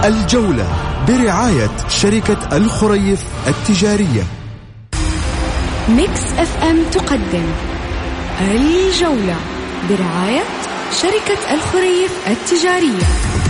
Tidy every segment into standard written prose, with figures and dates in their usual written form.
الجولة برعاية شركة الخريف التجارية. ميكس اف ام تقدم الجولة برعاية شركة الخريف التجارية.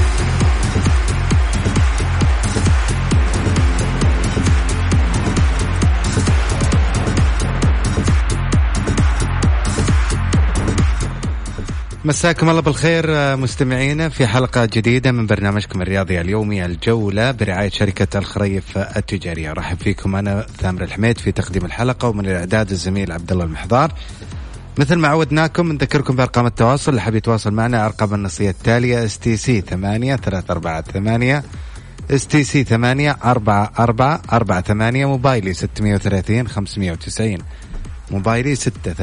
مساكم الله بالخير مستمعينا في حلقة جديدة من برنامجكم الرياضي اليومي الجولة برعاية شركة الخريف التجارية. رحب فيكم أنا ثامر الحميد في تقديم الحلقة، ومن الإعداد الزميل عبد الله المحضار. مثل ما عودناكم نذكركم بأرقام التواصل اللي حاب يتواصل معنا. أرقام النصية التالية: STC 8348 STC 844448 موبايلي 630 590 موبايلي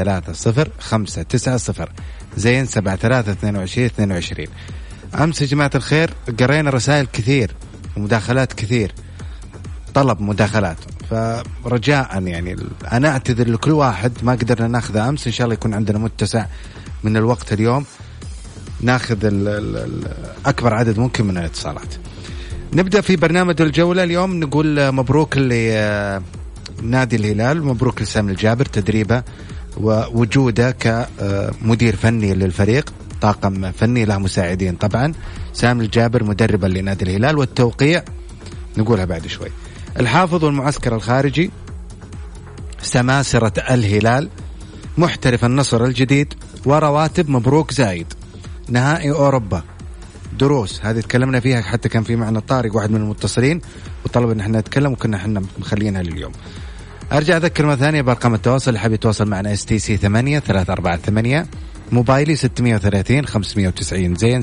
630 زين 732222. أمس يا جماعة الخير قرينا رسائل كثير ومداخلات كثير، طلب مداخلات، فرجاء يعني أنا أعتذر لكل واحد ما قدرنا ناخذ أمس. إن شاء الله يكون عندنا متسع من الوقت اليوم ناخذ أكبر عدد ممكن من الاتصالات. نبدأ في برنامج الجولة اليوم. نقول مبروك لنادي الهلال، مبروك لسامي الجابر تدريبه ووجوده كمدير فني للفريق، طاقم فني له مساعدين طبعا. سامي الجابر مدربا لنادي الهلال، والتوقيع نقولها بعد شوي. الحافظ والمعسكر الخارجي، سماسرة الهلال، محترف النصر الجديد، ورواتب مبروك زايد، نهائي أوروبا، دروس. هذه تكلمنا فيها، حتى كان في معنا طارق واحد من المتصلين وطلب ان احنا نتكلم، وكنا احنا مخلينها لليوم. ارجع اذكر مرة ثانية بارقام التواصل اللي حاب يتواصل معنا: STC 8348 موبايلي 630 590 زين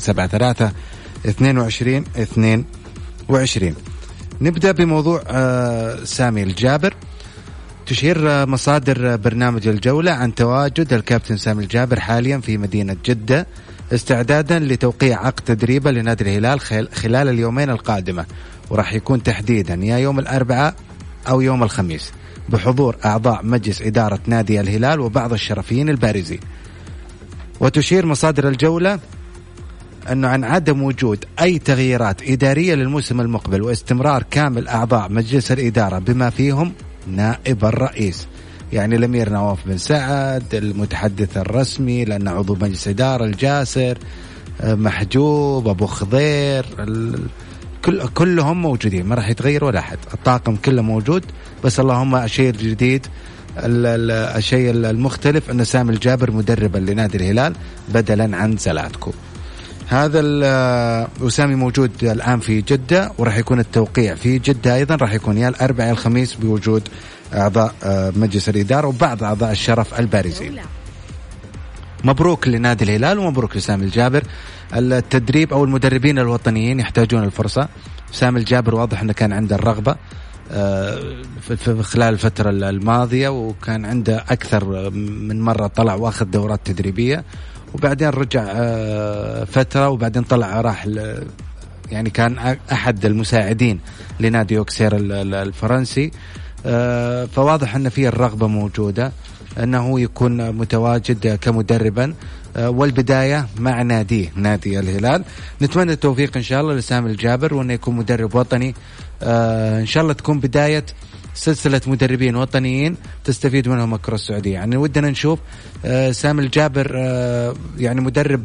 732222. نبدأ بموضوع سامي الجابر. تشير مصادر برنامج الجولة عن تواجد الكابتن سامي الجابر حاليا في مدينة جدة استعدادا لتوقيع عقد تدريبه لنادي الهلال خلال اليومين القادمة، وراح يكون تحديدا يا يوم الأربعاء أو يوم الخميس، بحضور أعضاء مجلس إدارة نادي الهلال وبعض الشرفيين البارزين. وتشير مصادر الجولة أنه عن عدم وجود أي تغييرات إدارية للموسم المقبل، واستمرار كامل أعضاء مجلس الإدارة بما فيهم نائب الرئيس، يعني الأمير نواف بن سعد، المتحدث الرسمي لأنه عضو مجلس إدارة الجاسر، محجوب، أبو خضير، كلهم موجودين، ما راح يتغير ولا أحد، الطاقم كله موجود. بس اللهم الشيء الجديد، الشيء المختلف أن سامي الجابر مدربا لنادي الهلال بدلا عن زلاتكو. هذا وسامي موجود الآن في جدة، وراح يكون التوقيع في جدة أيضا، راح يكون يا الأربعاء الخميس بوجود أعضاء مجلس الإدارة وبعض أعضاء الشرف البارزين. مبروك لنادي الهلال ومبروك لسامي الجابر. التدريب أو المدربين الوطنيين يحتاجون الفرصة. سامي الجابر واضح أنه كان عنده الرغبة في خلال الفترة الماضية، وكان عنده أكثر من مرة طلع واخذ دورات تدريبية، وبعدين رجع فترة، وبعدين طلع راح يعني كان أحد المساعدين لنادي أوكسير الفرنسي. فواضح أن فيه الرغبة موجودة أنه يكون متواجد كمدربا، والبداية مع نادي الهلال. نتمنى التوفيق إن شاء الله لسامي الجابر، وأنه يكون مدرب وطني. إن شاء الله تكون بداية سلسلة مدربين وطنيين تستفيد منهم الكرة السعودية. يعني ودنا نشوف سامي الجابر يعني مدرب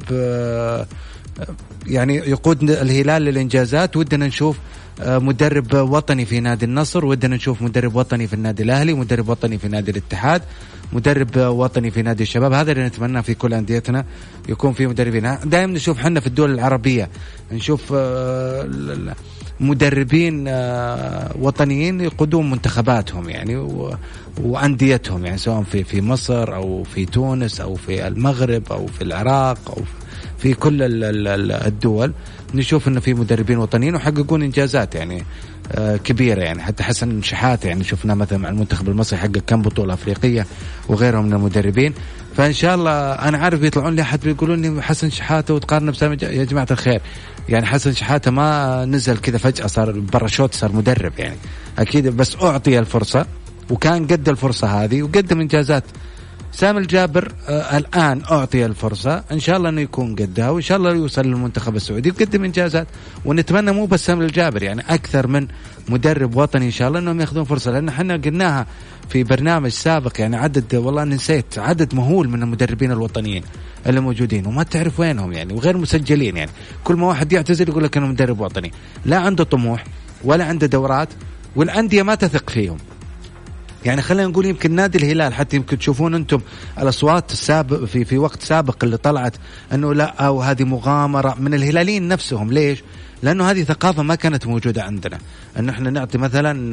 يعني يقود الهلال للإنجازات. ودنا نشوف مدرب وطني في نادي النصر، ودنا نشوف مدرب وطني في النادي الأهلي، مدرب وطني في نادي الاتحاد، مدرب وطني في نادي الشباب. هذا اللي نتمنى في كل أنديتنا، يكون في مدربين. دائما نشوف حنا في الدول العربية نشوف مدربين وطنيين يقودون منتخباتهم يعني وأنديتهم، يعني سواء في مصر أو في تونس أو في المغرب أو في العراق أو في كل الدول. نشوف إنه في مدربين وطنيين وحققون إنجازات يعني كبيرة. يعني حتى حسن شحاتة يعني شفنا مثلا مع المنتخب المصري حقق كم بطولة أفريقية وغيرهم من المدربين. فإن شاء الله أنا عارف يطلعون لي أحد بيقولون لي حسن شحاتة وتقارن بسامي. يا جماعة الخير، يعني حسن شحاتة ما نزل كذا فجأة صار برا شوت صار مدرب، يعني أكيد بس أعطي الفرصة وكان قد الفرصة هذه وقدم إنجازات سامي الجابر الآن أعطي الفرصة، إن شاء الله أنه يكون قدها، وإن شاء الله يوصل للمنتخب السعودي ويقدم إنجازات. ونتمنى مو بس سامي الجابر، يعني أكثر من مدرب وطني إن شاء الله أنهم يأخذون فرصة، لأن احنا قلناها في برنامج سابق، يعني عدد، والله نسيت، عدد مهول من المدربين الوطنيين اللي موجودين وما تعرف وينهم يعني، وغير مسجلين. يعني كل ما واحد يعتزل يقول لك أنه مدرب وطني، لا عنده طموح ولا عنده دورات، والأندية ما تثق فيهم. يعني خلينا نقول يمكن نادي الهلال، حتى يمكن تشوفون أنتم الأصوات السابق في وقت سابق اللي طلعت أنه لا، أو هذه مغامرة من الهلاليين نفسهم. ليش؟ لأنه هذه ثقافة ما كانت موجودة عندنا، أنه إحنا نعطي مثلا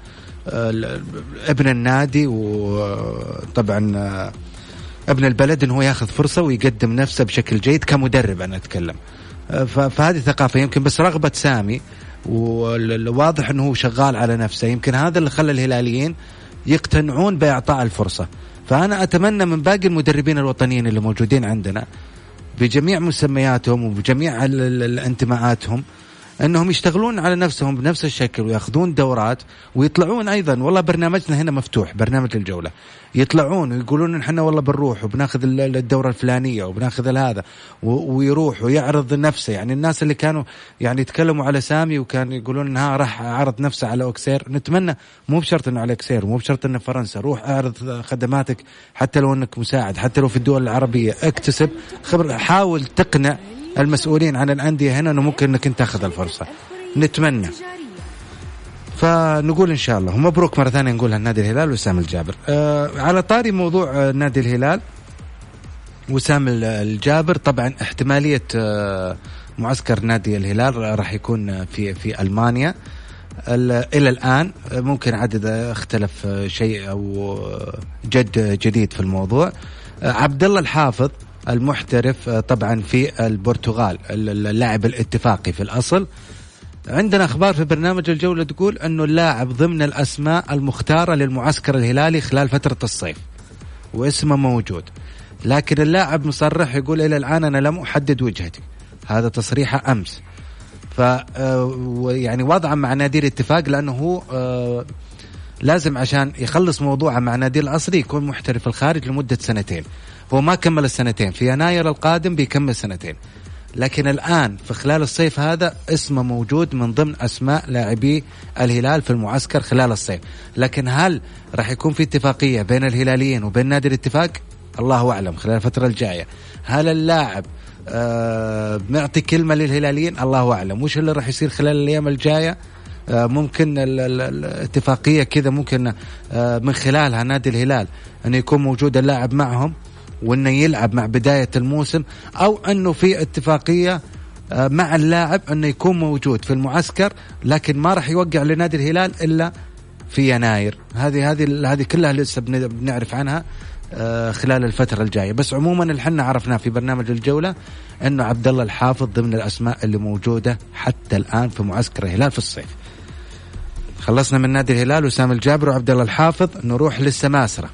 ابن النادي وطبعا ابن البلد أنه هو ياخذ فرصة ويقدم نفسه بشكل جيد كمدرب. أنا أتكلم فهذه ثقافة يمكن، بس رغبة سامي والواضح أنه هو شغال على نفسه، يمكن هذا اللي خلى الهلاليين يقتنعون بإعطاء الفرصة. فأنا أتمنى من باقي المدربين الوطنيين اللي موجودين عندنا بجميع مسمياتهم وبجميع الانتماءاتهم أنهم يشتغلون على نفسهم بنفس الشكل ويأخذون دورات ويطلعون. أيضا والله برنامجنا هنا مفتوح، برنامج الجولة، يطلعون ويقولون إحنا والله بنروح وبناخذ الدورة الفلانية وبناخذ هذا، ويروح ويعرض نفسه. يعني الناس اللي كانوا يعني يتكلموا على سامي وكانوا يقولون إنها راح عرض نفسه على أوكسير، نتمنى مو بشرط إنه على أوكسير، مو بشرط إنه فرنسا، روح اعرض خدماتك حتى لو إنك مساعد، حتى لو في الدول العربية، اكتسب خبرة، حاول تقنع المسؤولين عن الأندية هنا أنه ممكن أنك أنت تأخذ الفرصة. نتمنى، فنقول إن شاء الله ومبروك مرة ثانية نقولها النادي الهلال وسام الجابر. على طاري موضوع نادي الهلال وسام الجابر، طبعا احتمالية معسكر نادي الهلال راح يكون في ألمانيا إلى الآن. ممكن عدد اختلف شيء أو جديد في الموضوع. عبد الله الحافظ المحترف طبعا في البرتغال، اللاعب الاتفاقي في الأصل، عندنا أخبار في برنامج الجولة تقول أنه اللاعب ضمن الأسماء المختارة للمعسكر الهلالي خلال فترة الصيف واسمه موجود، لكن اللاعب مصرح يقول إلى الآن أنا لم أحدد وجهتي. هذا تصريحه أمس. يعني وضعا مع نادي الاتفاق، لأنه هو لازم عشان يخلص موضوعه مع نادي الأصلي يكون محترف الخارج لمدة 2. هو ما كمل 2، في يناير القادم بيكمل 2، لكن الآن في خلال الصيف هذا اسمه موجود من ضمن أسماء لاعبي الهلال في المعسكر خلال الصيف. لكن هل راح يكون في اتفاقية بين الهلاليين وبين نادي الاتفاق؟ الله أعلم خلال الفترة الجاية. هل اللاعب معطي كلمة للهلاليين؟ الله أعلم. وش اللي راح يصير خلال الأيام الجاية؟ ممكن الاتفاقية كذا ممكن من خلالها نادي الهلال أن يكون موجود اللاعب معهم وأنه يلعب مع بداية الموسم، أو أنه في اتفاقية مع اللاعب أنه يكون موجود في المعسكر لكن ما راح يوقع لنادي الهلال إلا في يناير. هذه كلها لسه بنعرف عنها خلال الفترة الجاية. بس عموما اللي حنا عرفناه في برنامج الجولة أنه عبد الله الحافظ ضمن الأسماء اللي موجودة حتى الآن في معسكر الهلال في الصيف. خلصنا من نادي الهلال وسام الجابر وعبد الله الحافظ، نروح للسماسرة.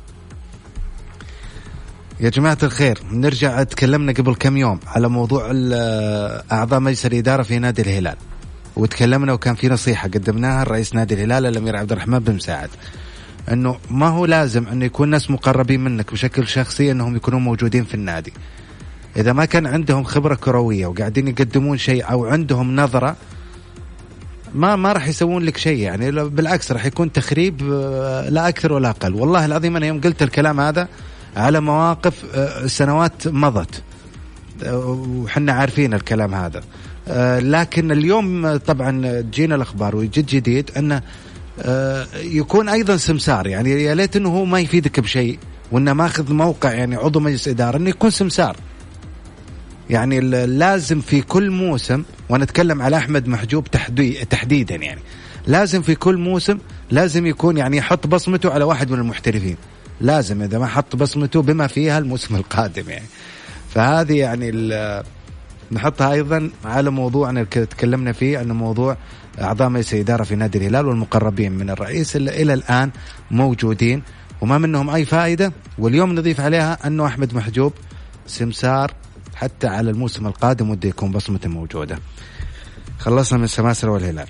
يا جماعة الخير، نرجع تكلمنا قبل كم يوم على موضوع أعضاء مجلس الإدارة في نادي الهلال، وتكلمنا وكان في نصيحة قدمناها الرئيس نادي الهلال الأمير عبد الرحمن بن مساعد، أنه ما هو لازم أنه يكون ناس مقربين منك بشكل شخصي أنهم يكونوا موجودين في النادي. إذا ما كان عندهم خبرة كروية وقاعدين يقدمون شيء أو عندهم نظرة، ما راح يسوون لك شيء. يعني بالعكس راح يكون تخريب لا أكثر ولا أقل. والله العظيم أنا يوم قلت الكلام هذا على مواقف سنوات مضت وحنا عارفين الكلام هذا، لكن اليوم طبعا جينا الأخبار ويجد جديد أنه يكون أيضا سمسار. يعني يا ليت أنه هو ما يفيدك بشيء وأنه ماخذ موقع يعني عضو مجلس إدارة، أنه يكون سمسار. يعني لازم في كل موسم، وأنا أتكلم على أحمد محجوب تحديدا، يعني لازم في كل موسم لازم يكون يعني يحط بصمته على واحد من المحترفين، لازم إذا ما حط بصمته بما فيها الموسم القادم يعني. فهذه يعني نحطها أيضا على موضوعنا اللي تكلمنا فيه، أنه موضوع أعضاء مجلس الإدارة في نادي الهلال والمقربين من الرئيس اللي إلى الآن موجودين وما منهم أي فائدة. واليوم نضيف عليها أنه أحمد محجوب سمسار حتى على الموسم القادم وده يكون بصمته موجودة. خلصنا من السماسرة والهلال.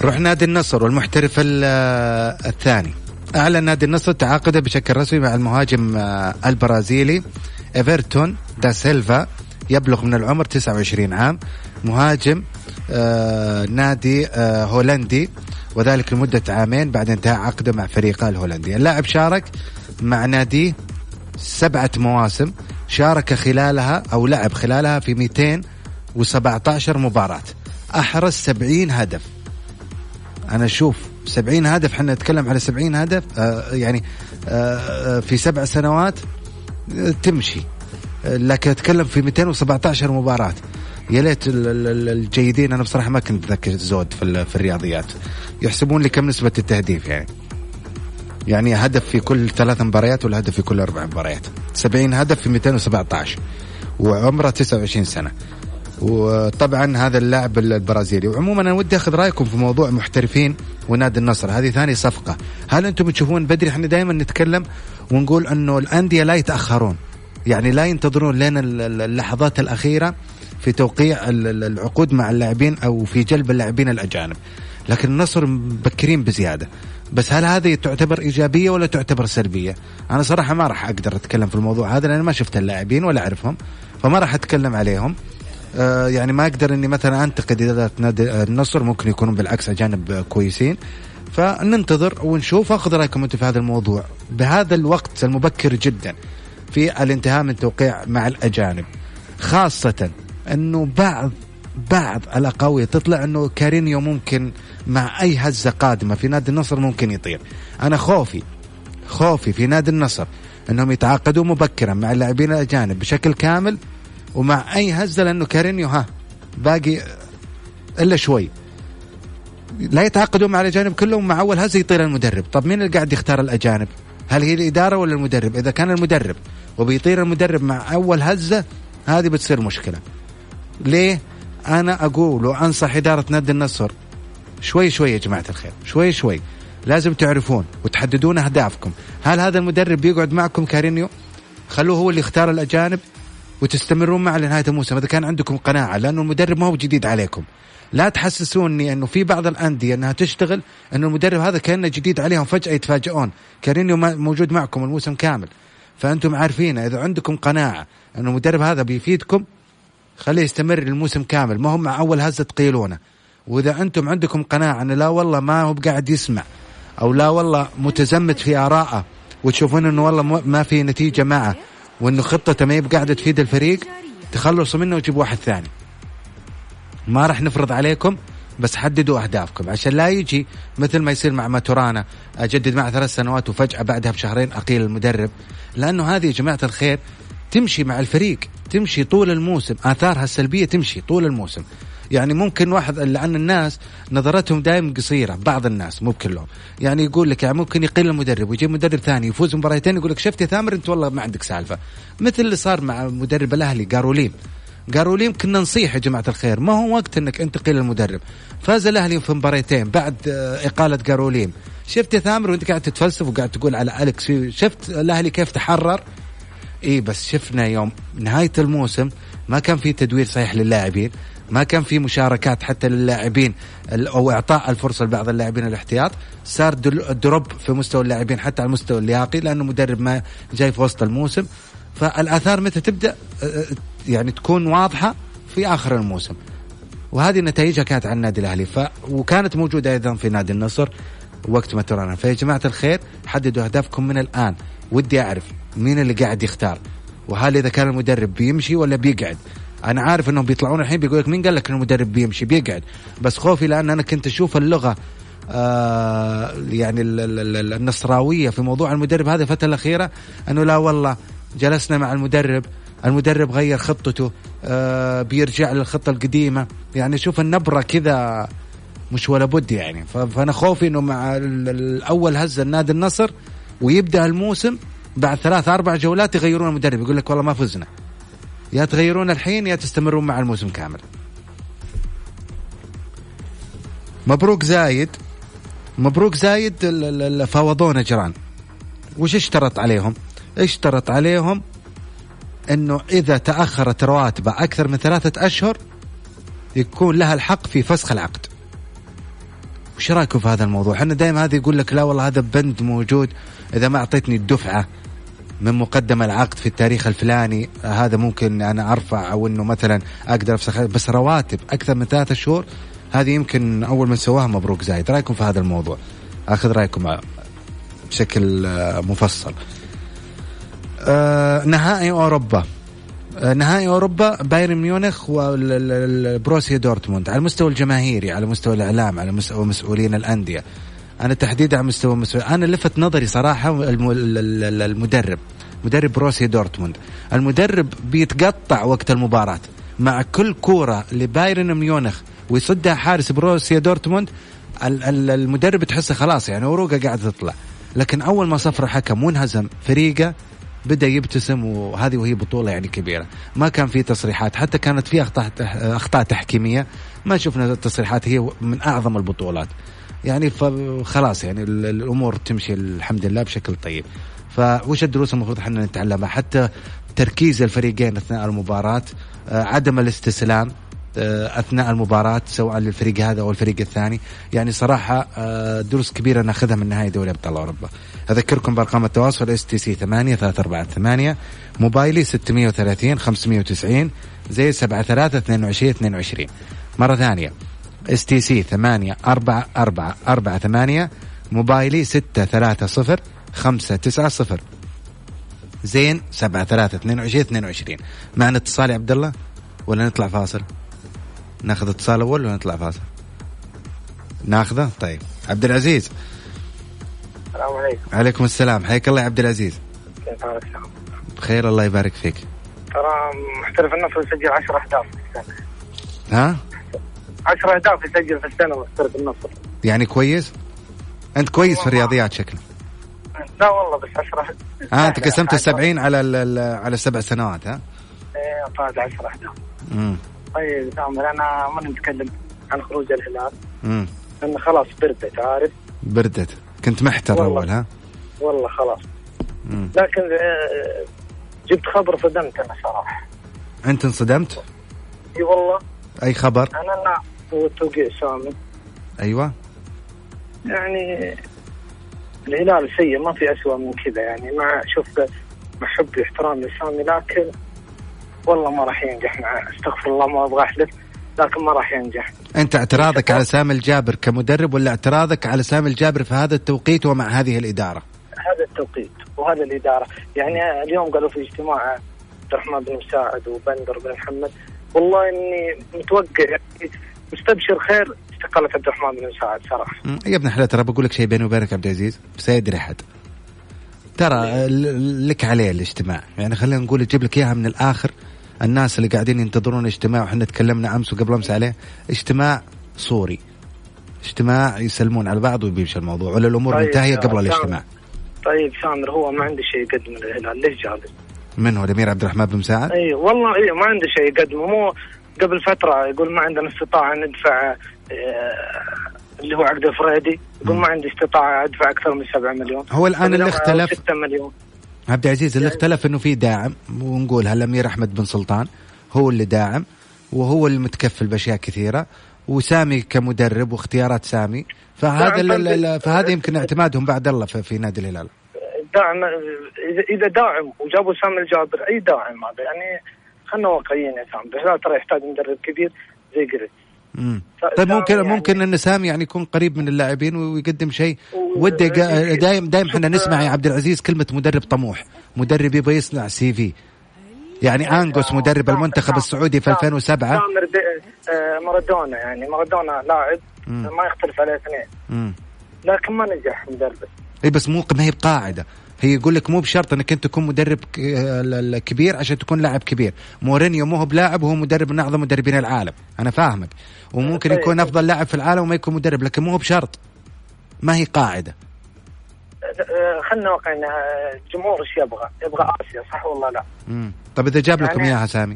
روح نادي النصر والمحترف الثاني. أعلن نادي النصر تعاقده بشكل رسمي مع المهاجم البرازيلي إيفرتون دا سيلفا، يبلغ من العمر 29 عام، مهاجم نادي هولندي، وذلك لمدة عامين بعد انتهاء عقده مع فريقه الهولندي. اللاعب شارك مع ناديه 7 مواسم، شارك خلالها أو لعب خلالها في 217 مباراة، أحرز 70 هدف. أنا أشوف 70 هدف، حنا نتكلم على 70 هدف يعني في 7 سنوات تمشي، لكن أتكلم في 217 مباراة. يا ليت الجيدين، أنا بصراحة ما كنت ذاك زود في الرياضيات، يحسبون لي كم نسبة التهديف يعني هدف في كل 3 مباريات ولا هدف في كل 4 مباريات. 70 هدف في 217 وعمره 29 سنة. وطبعا هذا اللاعب البرازيلي. وعموما أنا ودي أخذ رأيكم في موضوع محترفين ونادي النصر، هذه ثاني صفقة. هل أنتم تشوفون بدري؟ احنا دائما نتكلم ونقول أنه الأندية لا يتأخرون، يعني لا ينتظرون لنا اللحظات الأخيرة في توقيع العقود مع اللاعبين أو في جلب اللاعبين الأجانب، لكن النصر مبكرين بزيادة. بس هل هذه تعتبر إيجابية ولا تعتبر سلبية؟ أنا صراحة ما راح أقدر أتكلم في الموضوع هذا، لأن ما شفت اللاعبين ولا أعرفهم، فما راح أتكلم عليهم. يعني ما أقدر إني مثلا أنتقد إدارة نادي النصر، ممكن يكونوا بالعكس أجانب كويسين، فننتظر ونشوف. أخذ رأيكم أنتم في هذا الموضوع بهذا الوقت المبكر جدا في الانتهاء من توقيع مع الأجانب، خاصة أنه بعض الأقاويل تطلع أنه كارينيو ممكن مع أي هزة قادمة في نادي النصر ممكن يطير. أنا خوفي في نادي النصر أنهم يتعاقدوا مبكرا مع اللاعبين الأجانب بشكل كامل، ومع أي هزة، لأنه كارينيو باقي إلا شوي، لا يتعاقدوا مع الأجانب كلهم، مع أول هزة يطير المدرب. طب مين اللي قاعد يختار الأجانب؟ هل هي الإدارة ولا المدرب؟ إذا كان المدرب وبيطير المدرب مع أول هزة، هذه بتصير مشكلة. ليه؟ أنا أقول وأنصح إدارة نادي النصر شوي يا جماعة الخير، شوي لازم تعرفون وتحددون أهدافكم. هل هذا المدرب بيقعد معكم كارينيو؟ خلوه هو اللي يختار الأجانب وتستمرون معه لنهاية الموسم إذا كان عندكم قناعة، لأنه المدرب ما هو جديد عليكم. لا تحسسوني أنه في بعض الأندية أنها تشتغل أنه المدرب هذا كأنه جديد عليهم، فجأة يتفاجئون. كارينيو موجود معكم الموسم كامل، فأنتم عارفين. إذا عندكم قناعة أنه المدرب هذا بيفيدكم، خليه يستمر الموسم كامل، ما هم مع أول هزة تقيلونه. وإذا أنتم عندكم قناعة أنه لا والله ما هو قاعد يسمع، أو لا والله متزمت في آراءه، وتشوفون أنه والله ما في نتيجة معه، وأنه خطته ما يبقى قاعدة تفيد الفريق، تخلصوا منه وجيبوا واحد ثاني. ما رح نفرض عليكم، بس حددوا أهدافكم عشان لا يجي مثل ما يصير مع ماتورانا، أجدد معه 3 سنوات وفجأة بعدها بشهرين أقيل المدرب. لأنه هذه يا جماعة الخير تمشي مع الفريق، تمشي طول الموسم، آثارها السلبية تمشي طول الموسم. يعني ممكن واحد، لأن الناس نظرتهم دائما قصيرة، بعض الناس مو كلهم، يعني يقول لك يعني ممكن يقيل المدرب ويجيب مدرب ثاني يفوز مباراتين، يقول لك شفت يا ثامر أنت والله ما عندك سالفة. مثل اللي صار مع مدرب الأهلي قاروليم كنا نصيح يا جماعة الخير، ما هو وقت أنك أنت تقيل المدرب. فاز الأهلي في مباراتين بعد إقالة قاروليم. شفت يا ثامر وأنت قاعد تتفلسف وقاعد تقول على أليكس، شفت الأهلي كيف تحرر؟ إيه بس شفنا يوم نهاية الموسم ما كان في تدوير صحيح للاعبين، ما كان في مشاركات حتى للاعبين أو إعطاء الفرصة لبعض اللاعبين الاحتياط. صار دروب في مستوى اللاعبين حتى على المستوى اللياقي، لأنه مدرب ما جاي في وسط الموسم. فالآثار متى تبدأ يعني تكون واضحة؟ في آخر الموسم، وهذه نتائجها كانت عن النادي الأهلي وكانت موجودة أيضا في نادي النصر وقت ما ترانا. فيا جماعة الخير حددوا أهدافكم من الآن. ودي أعرف مين اللي قاعد يختار، وهل إذا كان المدرب بيمشي ولا بيقعد. أنا عارف أنهم بيطلعون الحين بيقول لك مين قال لك إن المدرب بيمشي بيقعد، بس خوفي لأن أنا كنت أشوف اللغة يعني النصراوية في موضوع المدرب هذه الفترة الأخيرة، أنه لا والله جلسنا مع المدرب غير خطته، بيرجع للخطة القديمة. يعني شوف النبرة كذا مش ولا بد يعني. فأنا خوفي أنه مع الأول هزة النادي النصر ويبدأ الموسم بعد 3-4 جولات يغيرون المدرب، يقول لك والله ما فزنا. يا تغيرون الحين يا تستمرون مع الموسم كامل. مبروك زايد فاوضونا جيران. وش اشترط عليهم؟ انه اذا تأخرت رواتبه اكثر من 3 أشهر يكون لها الحق في فسخ العقد. وش رايكم في هذا الموضوع؟ احنا دائما هذا يقول لك لا والله هذا بند موجود، اذا ما اعطيتني الدفعه من مقدم العقد في التاريخ الفلاني هذا ممكن انا ارفع، او انه مثلا اقدر افسخ. بس رواتب اكثر من 3 شهور هذه يمكن اول من سواها مبروك زايد. رايكم في هذا الموضوع؟ اخذ رايكم بشكل مفصل. نهائي اوروبا، نهائي أوروبا بايرن ميونخ والبروسيا دورتموند. على المستوى الجماهيري، على مستوى الإعلام، على مستوى مسؤولين الأندية، أنا تحديدا على مستوى أنا لفت نظري صراحة المدرب، مدرب بروسيا دورتموند. المدرب بيتقطع وقت المباراة مع كل كورة لبايرن ميونخ ويصدها حارس بروسيا دورتموند. المدرب تحسه خلاص يعني عروقه قاعدة تطلع، لكن أول ما صفر حكم وانهزم فريقه بدأ يبتسم، وهذه وهي بطولة يعني كبيرة. ما كان في تصريحات، حتى كانت في أخطاء تحكيمية، ما شفنا التصريحات. هي من أعظم البطولات يعني، فخلاص يعني الأمور تمشي الحمد لله بشكل طيب. فوش الدروس المفروض احنا نتعلمها؟ حتى تركيز الفريقين أثناء المباراة، عدم الاستسلام أثناء المباراة سواء للفريق هذا أو الفريق الثاني. يعني صراحة دروس كبيرة ناخذها من نهاية دوري أبطال أوروبا. أذكركم بأرقام التواصل: STC 8-348، موبايلي 630 590 زي 73-22-22. مرة ثانية STC 8-4-4-4-8، موبايلي 630 590 زين 73-22-22. معنا اتصال يا عبد الله ولا نطلع فاصل؟ ناخذ اتصال أول ولا نطلع فاصل؟ ناخذه. طيب عبد العزيز. السلام عليكم. عليكم السلام، حياك الله يا عبد العزيز. كيف حالك؟ بخير الله يبارك فيك. ترى محترف النصر يسجل 10 أهداف في السنة. ها؟ 10 أهداف يسجل في السنة محترف النصر. يعني كويس؟ أنت كويس في الرياضيات شكله. لا والله بس 10. أنت قسمت 70 على 7 سنوات ها؟ إيه طلعت 10 أهداف. طيب تامر، أنا ما نتكلم عن خروج الهلال. لأن خلاص بردت، عارف؟ بردت. كنت محتر أول ها؟ والله خلاص. لكن جبت خبر صدمت أنا صراحة. أنت انصدمت؟ إي والله. أي خبر؟ أنا هو توقيع سامي. أيوة. يعني الهلال سيء، ما في أسوأ من كذا يعني. مع شوف مع حبي واحترامي لسامي، لكن والله ما راح ينجح معه. استغفر الله ما أبغى أحلف، لكن ما راح ينجح. أنت اعتراضك على سامي الجابر كمدرب، ولا اعتراضك على سامي الجابر في هذا التوقيت ومع هذه الإدارة؟ هذا التوقيت وهذا الإدارة. يعني اليوم قالوا في اجتماع عبد الرحمن بن مساعد وبندر بن محمد، والله إني متوقع يعني مستبشر خير استقالة عبد الرحمن بن مساعد صراحة. يا ابن حلال، ترى بقول لك شيء بيني وبينك عبد العزيز، بس يدري أحد ترى لك عليه الاجتماع. يعني خلينا نقول أجيب لك إياها من الآخر. الناس اللي قاعدين ينتظرون اجتماع، وحنا تكلمنا أمس وقبل أمس عليه، اجتماع صوري، اجتماع يسلمون على بعض ويبيش الموضوع، ولا الأمور منتهية قبل الاجتماع. طيب سامر، هو ما عنده شيء يقدم للهلال، ليش جالس؟ من هو الأمير عبد الرحمن بن مساعد؟ أي والله أي ما عنده شيء يقدمه. مو قبل فترة يقول ما عندنا استطاعة ندفع اللي هو عقد فريدي، يقول ما عندي استطاعة أدفع أكثر من 7 مليون. هو الآن اللي اختلف 6 مليون عبد العزيز، اللي اختلف إنه في داعم، ونقول الأمير أحمد بن سلطان هو اللي داعم وهو المتكفل بأشياء كثيرة، وسامي كمدرب واختيارات سامي. فهذا يمكن اعتمادهم بعد الله في نادي الهلال. داعم إذا داعم وجابوا سامي الجابر، أي داعم هذا يعني. خلنا واقعيين يا سامي، الهلال ترى يحتاج مدرب كبير زي قلت. طيب ممكن ان سامي يعني يكون قريب من اللاعبين ويقدم شيء. ودي دايم احنا نسمع يا عبد العزيز كلمة مدرب طموح، مدرب يبغى يصنع CV. يعني أنغوس مدرب المنتخب السعودي في 2007. مارادونا، يعني مارادونا لاعب ما يختلف عليه اثنين، لكن ما نجح مدرب. اي بس ما هي بقاعدة. هي يقول لك مو بشرط انك انت تكون مدرب كبير عشان تكون لاعب كبير. مورينيو مو هو بلاعب، هو مدرب من اعظم مدربين العالم، انا فاهمك، وممكن يكون افضل لاعب في العالم وما يكون مدرب، لكن مو هو بشرط، ما هي قاعدة. خلنا واقعنا، الجمهور ايش يبغى آسيا، صح والله لا؟ طب اذا جاب لكم اياها سامي؟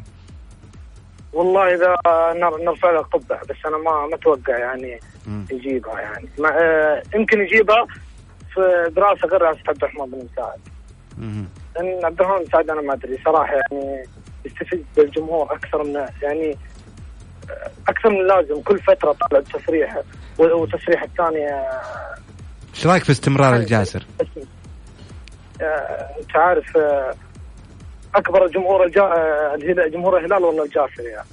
والله اذا نرفع له قبعة، بس انا ما اتوقع يعني يجيبها. يعني يمكن يجيبها في دراسة غير دراسة عبد الرحمن بن مساعد. لأن عبد الرحمن بن مساعد أنا ما أدري صراحة، يعني يستفيد بالجمهور أكثر من اللازم. كل فترة طلع تصريح وتصريح الثاني ايش رايك في استمرار الجاسر؟ انت عارف اكبر جمهور جمهور الهلال ولا الجاسر يعني؟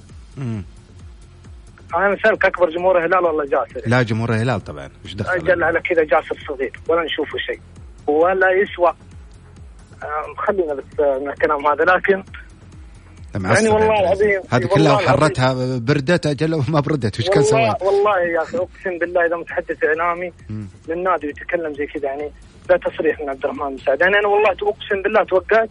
انا سألك اكبر جمهور الهلال ولا الجاسر؟ لا جمهور الهلال طبعا. ايش دخل؟ اجل على كذا جاسر صغير ولا نشوفه شيء ولا يسوى. خلينا بس من الكلام هذا. لكن يعني والله العظيم هذه كلها حرتها بردت اجل ما بردت وش كان سوى؟ والله يا اخي اقسم بالله اذا متحدث اعلامي للنادي يتكلم زي كذا يعني لا تصريح من عبد الرحمن بن سعد. يعني انا والله اقسم بالله توقعت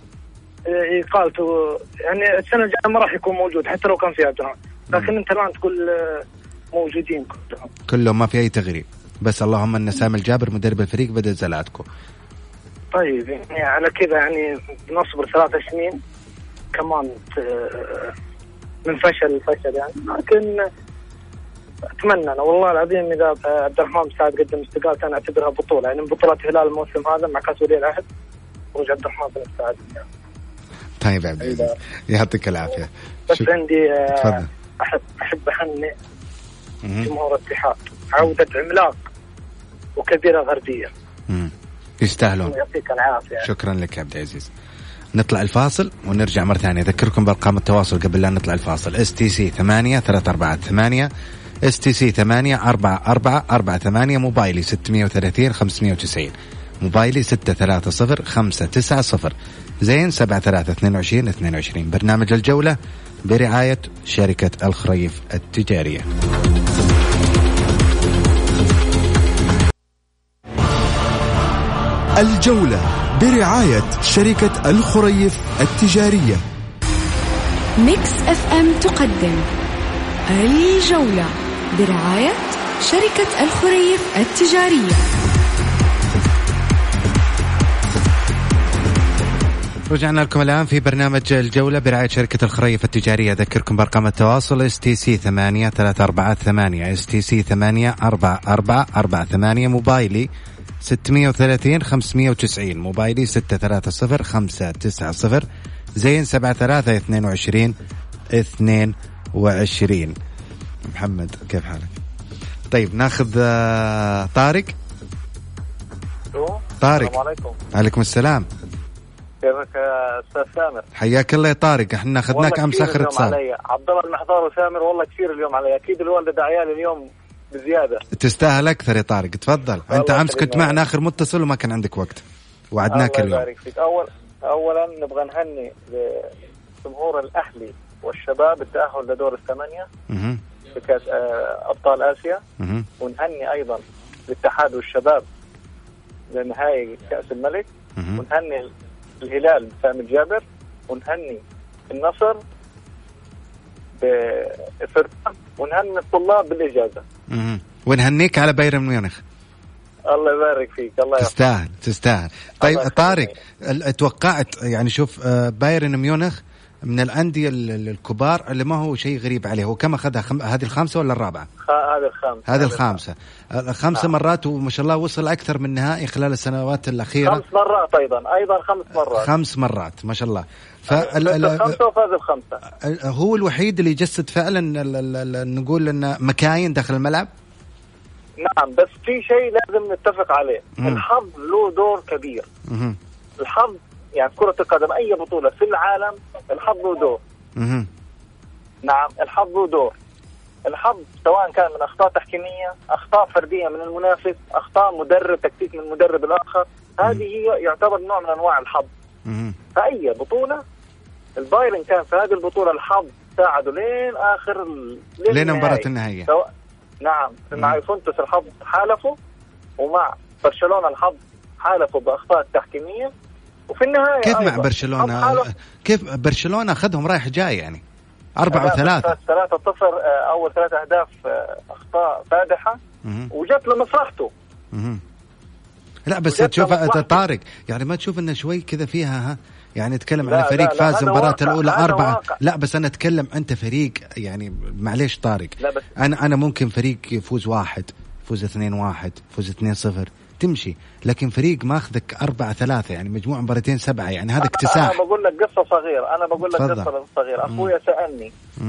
قالته يعني السنه الجايه ما راح يكون موجود حتى لو كان في عبد الرحمن. لكن انت الان تقول موجودين كلهم ما في اي تغيير. بس اللهم ان سامي الجابر مدرب الفريق بدا زلاتكم. طيب يعني على كذا يعني نصبر 3 سنين كمان من فشل يعني. لكن اتمنى انا والله العظيم اذا عبد الرحمن بن سعد قدم استقالته انا اعتبرها بطوله يعني من بطولات الهلال الموسم هذا مع كاس ولي العهد ورجع عبد الرحمن بن سعد يعني. طيب عبد العزيز يعطيك العافيه. بس عندي احب اهنئ جمهور الاتحاد عوده عملاق وكبيره غربيه يستاهلون. يعطيك العافيه. شكرا لك يا عبد العزيز. نطلع الفاصل ونرجع مرة ثانية. أذكركم بأرقام التواصل قبل لا نطلع الفاصل. STC 8-348 STC 8-444-48 موبايلي 630-590 موبايلي 630-590 زين 732222. برنامج الجولة برعاية شركة الخريف التجارية. الجولة برعاية شركة الخريف التجارية. ميكس اف ام تقدم الجولة برعاية شركة الخريف التجارية. رجعنا لكم الآن في برنامج الجولة برعاية شركة الخريف التجارية. أذكركم بأرقام التواصل STC 8-348 STC 8-444-48 موبايلي 630-590 موبايلي 630-590 زين 732222. محمد كيف حالك؟ طيب ناخذ طارق. السلام عليكم. عليكم السلام. كيفك يا استاذ سامر؟ حياك الله يا طارق. احنا اخذناك امس اخر اتصال. عبد الله المحضار وسامر والله كثير اليوم علي. اكيد الوالده دعيالي اليوم بزياده. تستاهل اكثر يا طارق. تفضل. انت امس كنت معنا اخر متصل وما كان عندك وقت وعدناك اليوم. الله يبارك فيك. اولا نبغى نهني لجمهور الاهلي والشباب التاهل لدور الثمانيه في كاس ابطال اسيا. ونهني ايضا الاتحاد والشباب لنهائي كاس الملك. ونهني الهلال سامي الجابر. ونهني النصر بفرقة. ونهني الطلاب بالإجازة. ونهنيك على بايرن ميونخ. الله يبارك فيك. الله تستاهل. طيب طارق توقعت يعني شوف بايرن ميونخ من الأندية الكبار اللي ما هو شيء غريب عليه. هو كم أخذها هذه الخامسة ولا الرابعة؟ هذه الخامسة. 5 مرات وما شاء الله وصل أكثر من نهائي خلال السنوات الأخيرة. 5 مرات أيضا 5 مرات. 5 مرات ما شاء الله. الخمسة وفاز ال5. هو الوحيد اللي يجسد فعلا نقول إنه مكاين داخل الملعب. نعم بس في شيء لازم نتفق عليه. الحظ له دور كبير. الحظ يعني كرة القدم أي بطولة في العالم الحظ له دور. نعم الحظ له دور. الحظ سواء كان من أخطاء تحكيمية أخطاء فردية من المنافس أخطاء مدرب تكتيك من المدرب الآخر. هذه هي يعتبر نوع من أنواع الحظ. فأي بطولة البايرن كان في هذه البطولة الحظ ساعده لين آخر لين مباراة النهائية. نعم مع يوفنتوس الحظ حالفه ومع برشلونة الحظ حالفه بأخطاء التحكيمية. وفي النهاية كيف مع برشلونة؟ كيف برشلونة أخذهم رايح جاي يعني 4-3 3-0 أول 3 أهداف أخطاء فادحة وجت لمصلحته. لا بس تشوف طارق يعني ما تشوف إنه شوي كذا فيها يعني نتكلم على فريق فاز المباراة الأولى 4. لا بس أنا أتكلم أنت فريق يعني معليش طارق. أنا ممكن فريق يفوز 1 يفوز 2-1 يفوز 2-0 تمشي. لكن فريق ما أخذك 4-3 يعني مجموع مباراتين 7 يعني هذا اكتساح. أنا بقول لك قصة صغيرة. قصة صغيرة. أخويا سألني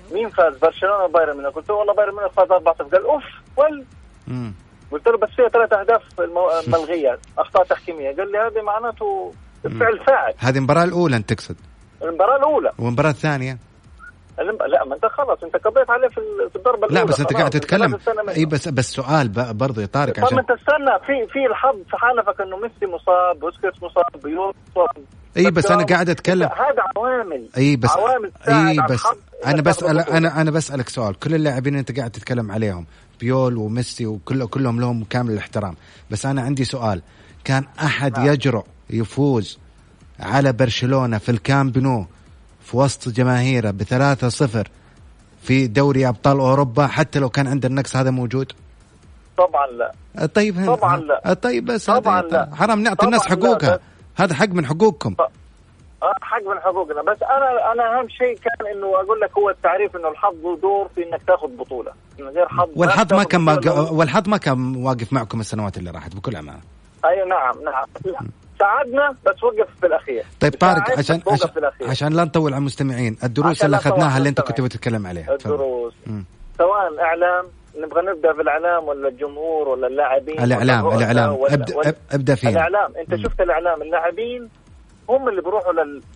مين فاز برشلونة وبايرن ميونخ؟ قلت له والله بايرن ميونخ فاز 4-0. قال اوف قلت له بس فيها 3 أهداف ملغية أخطاء تحكيمية. قال لي هذه معناته فعل فاعل. هذه المباراة الأولى أنت تقصد؟ المباراة الأولى. والمباراة الثانية؟ لا ما انت خلاص انت قضيت عليه في الضربه الاولى. لا بس انت قاعد تتكلم اي بس سؤال برضه يا طارق عشان انت استنى في الحظ حالفك انه ميسي مصاب، بوسكيتس مصاب، بيول مصاب. اي بس انا قاعد اتكلم هذا عوامل. اي بس انا بسالك سؤال. كل اللاعبين انت قاعد تتكلم عليهم بيول وميسي وكلهم لهم كامل الاحترام، بس انا عندي سؤال. كان احد يجرؤ يفوز على برشلونة في الكامب نو في وسط جماهيره ب3-0 في دوري أبطال أوروبا حتى لو كان عند النقص هذا موجود؟ طبعا لا. طيب طبعا لا. طيب بس حرام نعطي الناس حقوقها. هذا حق من حقوقكم. حق من حقوقنا. بس أنا أهم شيء كان إنه أقول لك هو التعريف إنه الحظ له دور في إنك تأخذ بطولة. من غير حظ والحظ ما كان واقف معكم السنوات اللي راحت بكل أمانة. أيوة نعم ساعدنا بس وقف في الأخير. طيب طارق عشان لا نطول على المستمعين، الدروس اللي أخذناها اللي أنت كنت بتتكلم عليها. الدروس سواء إعلام، نبغى نبدأ بالإعلام ولا الجمهور ولا اللاعبين؟ الإعلام ابدأ فيه. الإعلام أنت شفت الإعلام، اللاعبين هم اللي بيروحوا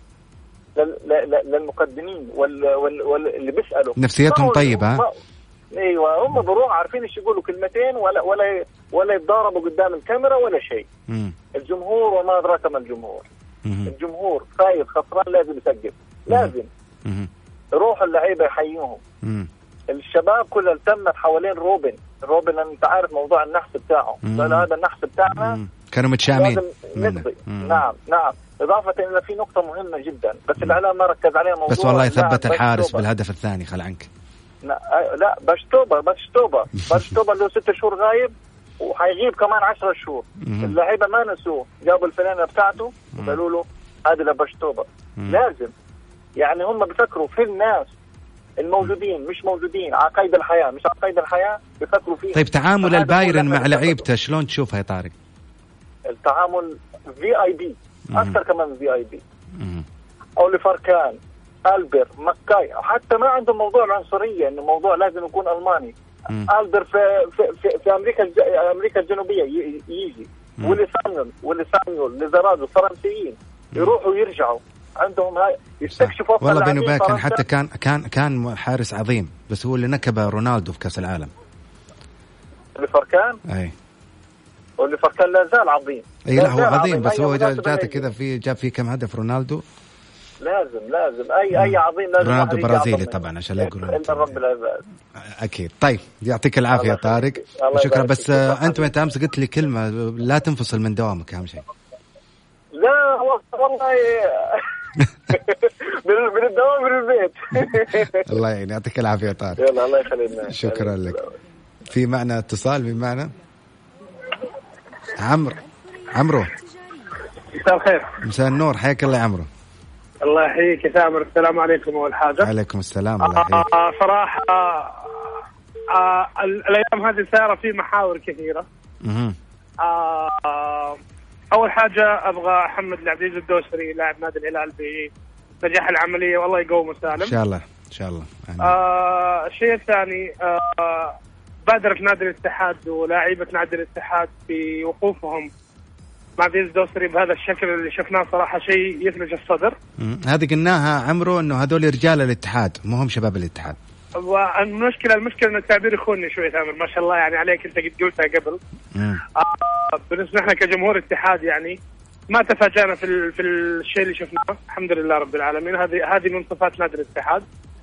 للمقدمين واللي بيسألوا نفسيتهم طيبة. ايوه هم بيروحوا عارفين ايش يقولوا كلمتين ولا يتضاربوا قدام الكاميرا ولا شيء. الجمهور وما ادراك ما الجمهور. الجمهور فايز خسران لازم يسقف، لازم يروح اللعيبه يحييهم. الشباب كلها التمت حوالين روبن انت عارف موضوع النحس بتاعه. هذا النحس بتاعنا كانوا متشامين. نعم إضافة إلى في نقطة مهمة جدا بس الإعلام ما ركز عليها موضوع. بس والله ثبت الحارس بالهدف الثاني خل عنك. لا باشتوبا له 6 شهور غايب وحيغيب كمان 10 شهور. اللعيبة ما نسوه، جابوا الفلانة بتاعته وقالوا له هذا لباشتوبا. لازم يعني هم بيفكروا في الناس الموجودين مش موجودين على قيد الحياة، مش على قيد الحياة بيفكروا فيه. طيب تعامل البايرن مع لعيبته شلون تشوفها يا طارق؟ التعامل VIP أكثر كمان VIP. أوليفر كان ألبر مكاي حتى ما عندهم موضوع العنصرية إنه موضوع لازم يكون ألماني. ألبر في أمريكا الجنوبية يجي ولسانيول لزرادو فرنسيين يروحوا ويرجعوا عندهم هاي يستكشفوا. والله بيني وبينك حتى كان حارس عظيم بس هو اللي نكب رونالدو في كأس العالم. أوليفر كان أي أوليفر كان لا زال عظيم. أي لا هو عظيم بس هو جاته كذا جاب فيه كم هدف رونالدو. لازم اي عظيم لازم. رونالدو برازيلي طبعا عشان لا يقولون انت رب العباد. اكيد. طيب يعطيك العافيه يا طارق وشكرا. بس انت امس قلت لي كلمه لا تنفصل من دوامك اهم شيء. لا والله من الدوام من البيت. الله يعين. يعطيك العافيه يا طارق. يلا الله يخلينا. شكرا لك. في معنا اتصال بمعنى عمرو. مساء الخير. مساء النور. حياك الله يا عمرو. الله يحييك يا سامر. السلام عليكم أول حاجة. عليكم السلام. الله يحييك. صراحة الأيام هذه سارة في محاور كثيرة. أول حاجة أبغى أحمد العزيز الدوسري لاعب نادي الهلال بنجاح العملية والله يقوم سالم إن شاء الله. الشيء الثاني بادرة نادي الاتحاد ولاعيبة نادي الاتحاد في وقوفهم مع عزيز الدوسري بهذا الشكل اللي شفناه صراحة شيء يثلج الصدر. هذه قلناها عمرو انه هذول رجال الاتحاد مو هم شباب الاتحاد. المشكلة ان التعبير يخونني شوي ثامر ما شاء الله يعني عليك انت قد قلتها قبل. بالنسبة احنا كجمهور اتحاد يعني ما تفاجأنا في الشيء اللي شفناه الحمد لله رب العالمين. هذه من صفات نادي الاتحاد.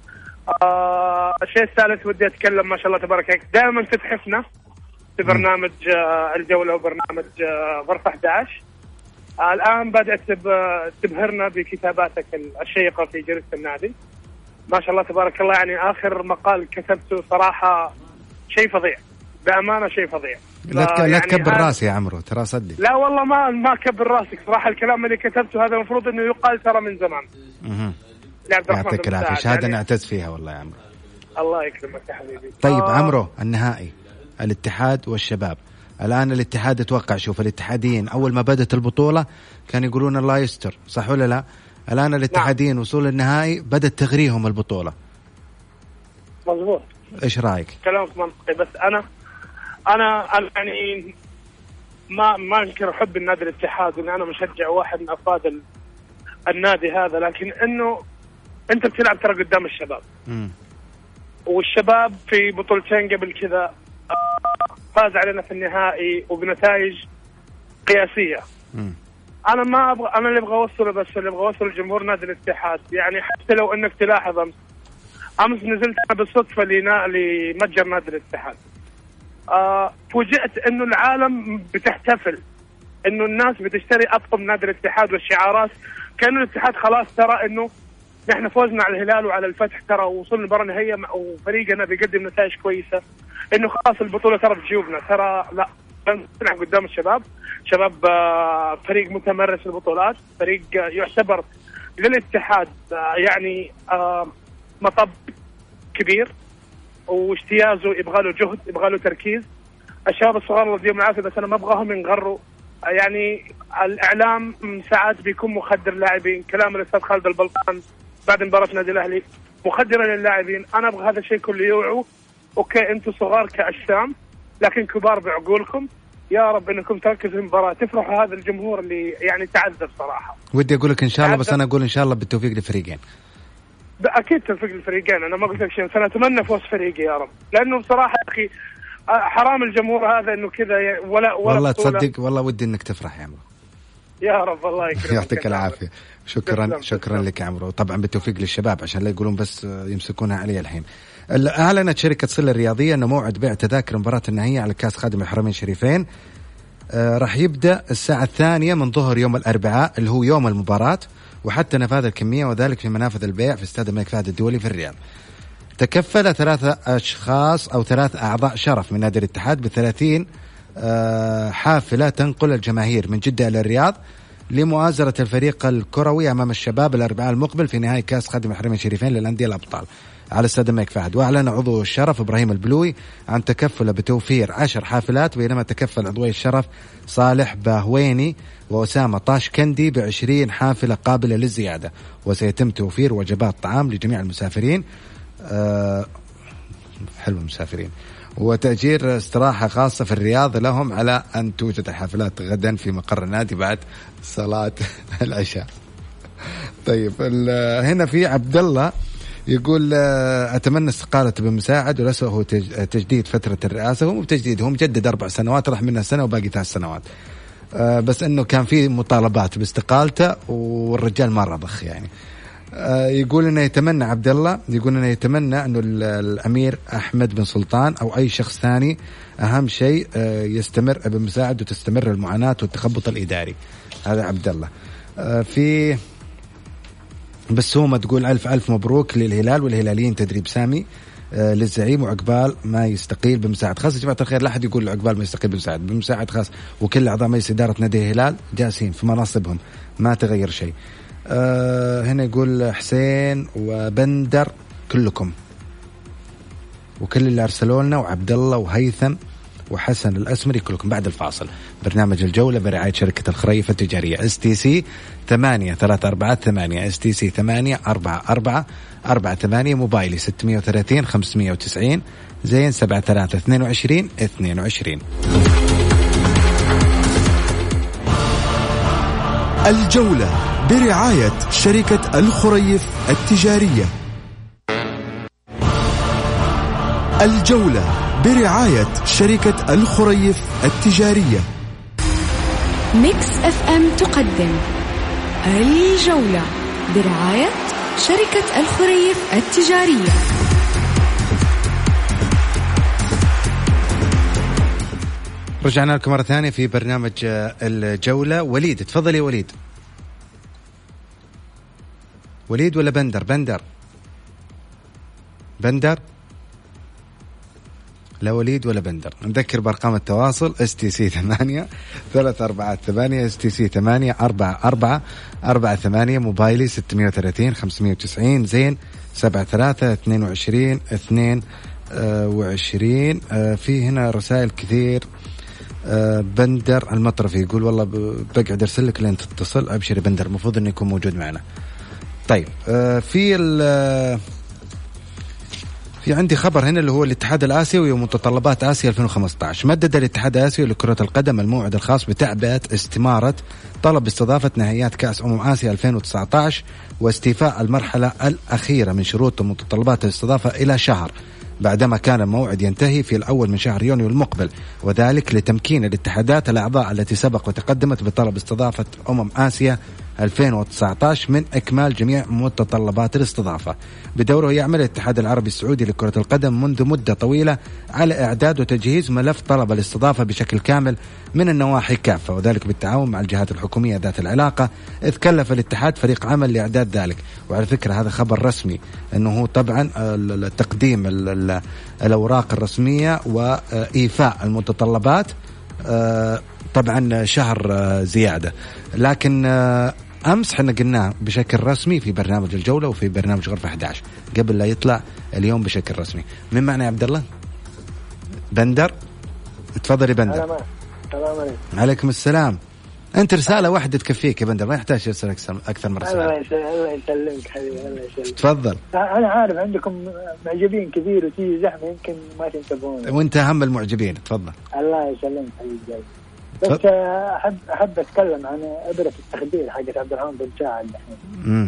الشيء الثالث ودي اتكلم ما شاء الله تبارك الله دائما تتحفنا في برنامج الجولة وبرنامج غرفة 11. الآن بدأت تبهرنا بكتاباتك الشيقة في جريدة النادي ما شاء الله تبارك الله. يعني آخر مقال كتبته صراحة شيء فظيع بأمانة شيء فظيع. لا تكبر راسي يا عمرو ترى صدق. لا والله ما كبر راسك صراحة. الكلام اللي كتبته هذا المفروض إنه يقال ترى من زمان. يعطيك العافية. شهادة نعتز فيها والله يا عمرو. الله يكرمك يا حبيبي. طيب عمرو النهائي الاتحاد والشباب الآن الاتحاد اتوقع شوف الاتحاديين أول ما بدت البطولة كانوا يقولون الله يستر صح ولا لا؟ الآن الاتحاديين وصول النهائي بدت تغريهم البطولة. مظبوط. ايش رايك؟ كلامك منطقي، بس انا يعني ما انكر حب النادي الاتحاد، وان انا مشجع واحد من افراد النادي هذا، لكن انه انت بتلعب ترى قدام الشباب. والشباب في بطولتين قبل كذا فاز علينا في النهائي وبنتائج قياسيه. انا ما ابغى، انا اللي ابغى اوصله، بس اللي ابغى اوصله لجمهور نادي الاتحاد، يعني حتى لو انك تلاحظ امس نزلت انا بالصدفه لمتجر نادي الاتحاد، فوجئت انه العالم بتحتفل، انه الناس بتشتري اطقم نادي الاتحاد والشعارات، كانه الاتحاد خلاص ترى انه نحن فوزنا على الهلال وعلى الفتح، ترى وصلنا برا نهائي وفريقنا بيقدم نتائج كويسه، انه خلاص البطوله ترى بجيوبنا. ترى لا، نلعب قدام الشباب، شباب فريق متمرس في البطولات، فريق يعتبر للاتحاد يعني مطب كبير، واجتيازه يبغى له جهد، يبغى له تركيز. الشباب الصغار الله يديهم العافيه، بس انا ما ابغاهم ينغروا. يعني الاعلام ساعات بيكون مخدر لاعبين، كلام الاستاذ خالد البلطان بعد مباراه النادي الاهلي مخدرا للاعبين. انا ابغى هذا الشيء كله يوعوا، اوكي انتم صغار كاجسام لكن كبار بعقولكم، يا رب انكم تركزوا في المباراه، تفرحوا هذا الجمهور اللي يعني تعذب صراحه. ودي اقول لك ان شاء الله، بس انا اقول ان شاء الله بالتوفيق للفريقين. اكيد توفيق للفريقين، انا ما قلت لك شيء، بس انا اتمنى فوز فريقي يا رب، لانه بصراحه يا اخي حرام الجمهور هذا انه كذا ولا والله تصدق والله ودي انك تفرح يا عمرو. يا رب الله يكرمك. يعطيك العافيه. شكرا لك يا عمرو، طبعا بالتوفيق للشباب عشان لا يقولون بس يمسكونها علي الحين. اعلنت شركه صله الرياضيه انه موعد بيع تذاكر مباراه النهائيه على كاس خادم الحرمين الشريفين راح يبدا الساعه 2 من ظهر يوم الاربعاء اللي هو يوم المباراه، وحتى نفاذ الكميه، وذلك في منافذ البيع في استاد الملك فهد الدولي في الرياض. تكفل 3 أشخاص أو 3 أعضاء شرف من نادي الاتحاد ب30 حافلة تنقل الجماهير من جدة إلى الرياض لمؤازرة الفريق الكروي أمام الشباب الأربعاء المقبل في نهائي كاس خادم الحرمين الشريفين للأندية الأبطال على استاد الملك فهد. وأعلن عضو الشرف إبراهيم البلوي عن تكفله بتوفير 10 حافلات، بينما تكفل عضوي الشرف صالح باهويني وأسامة طاشكندي ب20 حافلة قابلة للزيادة، وسيتم توفير وجبات طعام لجميع المسافرين. حلو المسافرين، وتأجير استراحة خاصة في الرياض لهم، على أن توجد الحافلات غدا في مقر النادي بعد صلاة العشاء. طيب هنا في عبد الله يقول أتمنى استقالة ابن مساعد، ولسه هو تجديد فترة الرئاسة، هو بتجديد، هو مجدد 4 سنوات، راح منها سنة وباقي 3 سنوات، بس إنه كان في مطالبات باستقالته والرجال ما رضخ يعني. يقول انه يتمنى عبد الله، يقول انه يتمنى انه الامير احمد بن سلطان او اي شخص ثاني، اهم شيء يستمر ابن مساعد وتستمر المعاناة والتخبط الاداري. هذا عبد الله. في بسومة تقول الف مبروك للهلال والهلاليين تدريب سامي للزعيم، وعقبال ما يستقيل بمساعد خاص. يا جماعة الخير لا أحد يقول عقبال ما يستقيل بمساعد خاص، وكل أعضاء مجلس إدارة نادي الهلال جالسين في مناصبهم، ما تغير شيء. هنا يقول حسين وبندر كلكم، وكل اللي أرسلوا لنا، وعبد الله وهيثم وحسن الأسمري كلكم. بعد الفاصل برنامج الجولة برعاية شركة الخريف التجارية STC 8348 STC 844448 موبايلي 630 590 زين 7322 22. الجولة برعاية شركة الخريف التجارية. الجولة برعاية شركة الخريف التجارية. ميكس اف ام تقدم الجولة برعاية شركة الخريف التجارية. رجعنا لكم مرة ثانية في برنامج الجولة. وليد تفضل يا وليد. وليد ولا بندر؟ لا وليد ولا بندر. نذكر بأرقام التواصل STC 8 348 STC 8 4448 موبايلي 630 590 زين 7322 22. في هنا رسائل كثير. بندر المطرفي يقول والله بقعد ارسل لك لين تتصل. ابشر بندر، المفروض انه يكون موجود معنا. طيب في عندي خبر هنا اللي هو الاتحاد الآسيوي ومتطلبات آسيا 2015. مدد الاتحاد الآسيوي لكرة القدم الموعد الخاص بتعبئة استمارة طلب استضافة نهائيات كأس آسيا 2019 واستيفاء المرحلة الأخيرة من شروط ومتطلبات الاستضافة إلى شهر، بعدما كان الموعد ينتهي في الأول من شهر يونيو المقبل، وذلك لتمكين الاتحادات الأعضاء التي سبق وتقدمت بطلب استضافة آسيا 2019 من إكمال جميع متطلبات الاستضافة. بدوره يعمل الاتحاد العربي السعودي لكرة القدم منذ مدة طويلة على إعداد وتجهيز ملف طلب الاستضافة بشكل كامل من النواحي كافة، وذلك بالتعاون مع الجهات الحكومية ذات العلاقة، إذ كلف الاتحاد فريق عمل لإعداد ذلك. وعلى فكرة هذا خبر رسمي أنه طبعا تقديم الأوراق الرسمية وإيفاء المتطلبات طبعا شهر زيادة، لكن أمس حنا قلناه بشكل رسمي في برنامج الجولة وفي برنامج غرفة 11 قبل لا يطلع اليوم بشكل رسمي. من معنا يا عبد الله؟ بندر، تفضل يا بندر. السلام عليكم. عليكم السلام. أنت رسالة واحدة تكفيك يا بندر، ما يحتاج يرسل أكثر من رسالة. الله يسلمك حبيبي، الله يسلمك. تفضل. أنا عارف عندكم معجبين كثير وتيجي زحمة يمكن ما تنتبهون، وأنت أهم المعجبين. تفضل. الله يسلمك حبيبي. بس أحب أتكلم عن إبرة التخدير حقت عبد الرحمن بن مساعد الحين.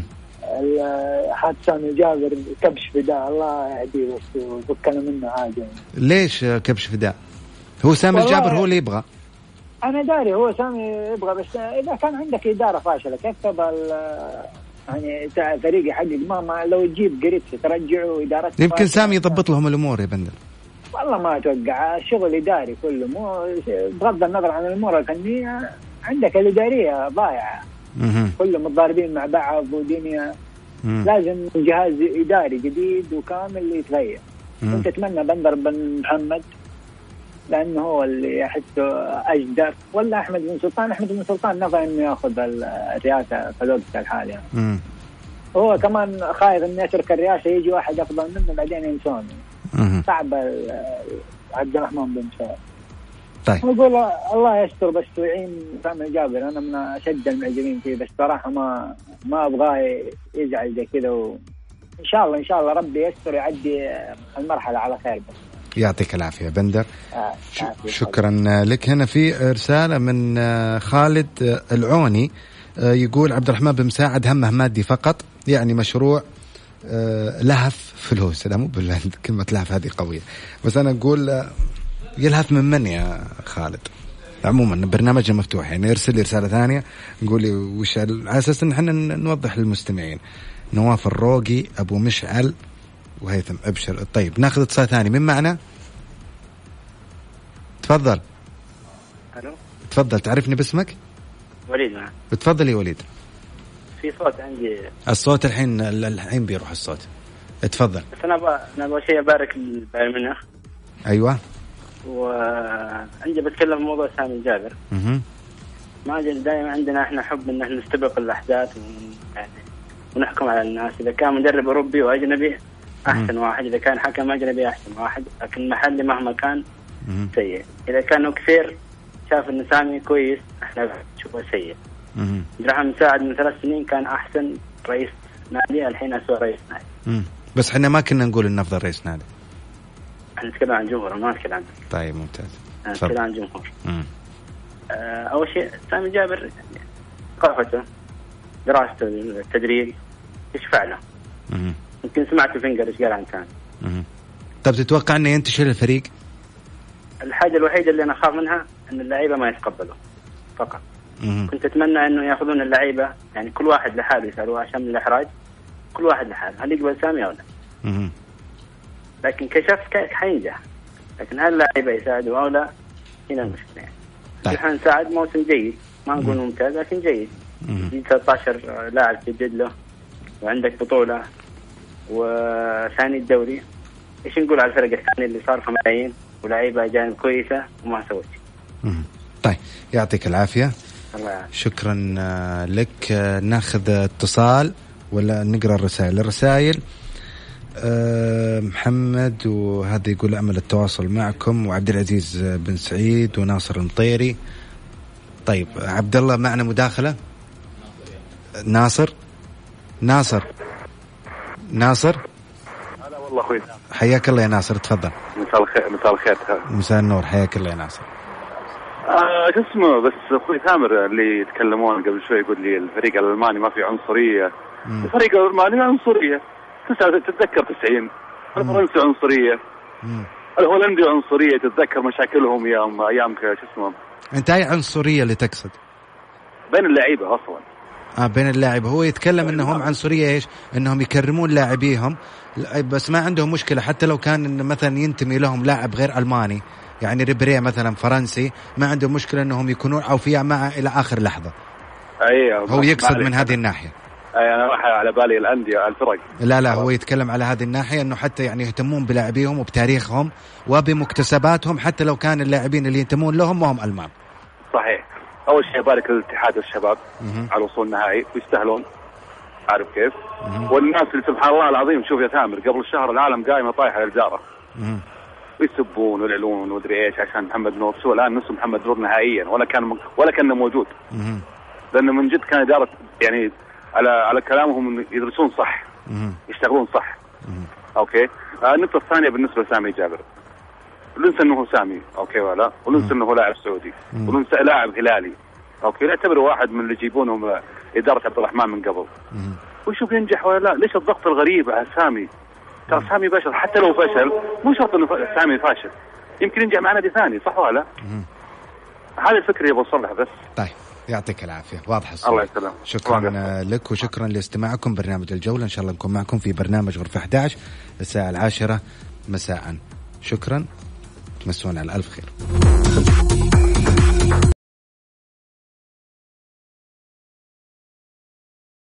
حاد سامي جابر كبش فداء، الله يهديه وفكنا منه عادي. ليش كبش فداء؟ هو سامي الجابر هو اللي يبغى. أنا داري هو سامي يبغى، بس إذا كان عندك إدارة فاشلة كيف تبغى يعني فريق يحقق؟ ما لو تجيب قريتس ترجعه إدارة. يمكن سامي يضبط لهم الأمور يا بندر. والله ما أتوقع، شغل إداري كله، مو بغض النظر عن الأمور الفنية، عندك الإدارية ضايعة، كلهم متضاربين مع بعض ودنيا. لازم جهاز إداري جديد وكامل يتغير. كنت أتمنى بندر بن محمد لأنه هو اللي أحسه أجدر، ولا أحمد بن سلطان. أحمد بن سلطان نفى إنه يأخذ الرئاسة في الوقت الحالي، هو كمان خايف إنه يترك الرئاسة يجي واحد أفضل منه بعدين ينسونه. صعب عبد الرحمن بن مساعد. طيب نقول الله يستر بس ويعين سامي جابر، أنا من أشد المعجبين فيه، بس صراحة ما أبغاه يزعل زي كذا، وإن شاء الله ربي يستر يعدي المرحلة على خير. بس يعطيك العافية بندر. شكرا لك. هنا في رسالة من خالد العوني يقول عبد الرحمن بن مساعد همه مادي فقط، يعني مشروع لهف فلوس. لا مو بالله، كلمة لهف هذه قوية، بس أنا أقول يلهف من يا خالد. عموما برنامجنا مفتوح، يعني ارسل لي رسالة ثانية نقول لي وش على أساس إن احنا نوضح للمستمعين. نواف الروقي، أبو مشعل، وهيثم أبشر. طيب ناخذ اتصال ثاني. من معنا؟ تفضل. ألو. تفضل، تعرفني باسمك؟ وليد معك. بتفضل يا وليد. في صوت عندي. الصوت الحين بيروح الصوت. تفضل. بس أنا أبغى شيء أبارك للبايرن ميونخ. أيوة. وعندي بتكلم موضوع سامي الجابر. ما دائما عندنا إحنا حب إن إحنا نستبق الأحداث ونحكم على الناس. إذا كان مدرب أوروبي وأجنبي أحسن واحد، إذا كان حكم أجنبي أحسن واحد، لكن محلي مهما كان سيء. إذا كانوا كثير شاف إن سامي كويس إحنا نشوفه سيء. رحم مساعد من 3 سنين كان أحسن رئيس نادي، الحين أسوأ رئيس نادي. بس إحنا ما كنا نقول إن أفضل رئيس نادي. إحنا نتكلم عن جمهور، ما نتكلم عن. طيب ممتاز. نتكلم عن جمهور. أول شيء سامي جابر ثقافته، دراسته، التدريب يشفع له. يمكن سمعت فينجر إيش قال عن سامي. طب تتوقع إنه ينتشر الفريق؟ الحاجة الوحيدة اللي أنا أخاف منها إن اللعيبة ما يتقبلوا فقط. كنت أتمنى إنه يأخذون اللعيبة يعني كل واحد لحاله يسألوه عشان من الإحراج، كل واحد لحاله هل يقبل سامي أو لا. لكن كشف حينجح، لكن هل اللعيبة يساعدوا أو لا هنا المشكلة. يعني الحين ساعد موسم جيد، ما نقول ممتاز لكن جيد. 13 لاعب جدد له، وعندك بطولة وثاني الدوري. إيش نقول على الفرق الثانية اللي صار 5 ملايين ولاعيبة أجانب كويسة وما سوت. طيب يعطيك العافية. شكرا لك. ناخذ اتصال ولا نقرأ الرسائل؟ محمد وهذا يقول أمل التواصل معكم، وعبد العزيز بن سعيد وناصر المطيري. طيب عبد الله معنا مداخلة. ناصر. الله أخوي. حياك الله يا ناصر، تفضل. مساء الخير. مساء الخير. مساء النور، حياك الله يا ناصر. شو اسمه بس أخوي ثامر اللي يتكلمون قبل شوي يقول لي الفريق الألماني ما في عنصرية. الفريق الألماني عنصرية، تتذكر 90 الفرنسي عنصرية، الهولندي عنصرية، تتذكر مشاكلهم أيام شو اسمه. أنت أي عنصرية اللي تقصد؟ بين اللاعيبة أصلا. بين اللاعب. هو يتكلم انهم عنصريه ايش؟ انهم يكرمون لاعبيهم بس ما عندهم مشكله حتى لو كان مثلا ينتمي لهم لاعب غير الماني، يعني ريبيري مثلا فرنسي، ما عندهم مشكله انهم يكونون عوفياء معه الى اخر لحظه. هو يقصد من هذه الناحيه. انا راح على بالي الانديه الفرق. لا هو يتكلم على هذه الناحيه انه حتى يعني يهتمون بلاعبيهم وبتاريخهم وبمكتسباتهم حتى لو كان اللاعبين اللي ينتمون لهم ما هم المان. صحيح. اول شيء بارك الاتحاد والشباب على وصول نهائي ويستاهلون، عارف كيف. والناس اللي سبحان الله العظيم، شوف يا ثامر قبل الشهر العالم قايمه طايحه للجاره ويسبون ويلعلون ومدري ايش عشان محمد نور. شو الان نص محمد نور نهائيا ولا كان موجود، لانه من جد كان اداره يعني على كلامهم يدرسون صح، يشتغلون صح. اوكي. النقطه الثانيه بالنسبه لسامي جابر، وننسى انه سامي اوكي ولا، وننسى انه لاعب سعودي، وننسى لاعب هلالي اوكي، نعتبره واحد من اللي يجيبونهم اداره عبد الرحمن من قبل، ويشوف ينجح ولا لا. ليش الضغط الغريب على سامي؟ ترى سامي بشر، حتى لو فشل مو شرط انه سامي فاشل، يمكن ينجح مع نادي ثاني، صح ولا؟ هذه الفكره يبغى نصلح بس. طيب يعطيك العافيه، واضح الصوت. الله يسلم. شكرا لك وشكرا لاستماعكم برنامج الجوله. ان شاء الله نكون معكم في برنامج غرفه 11 الساعه 10 مساء. شكرا، تمسون على الف خير.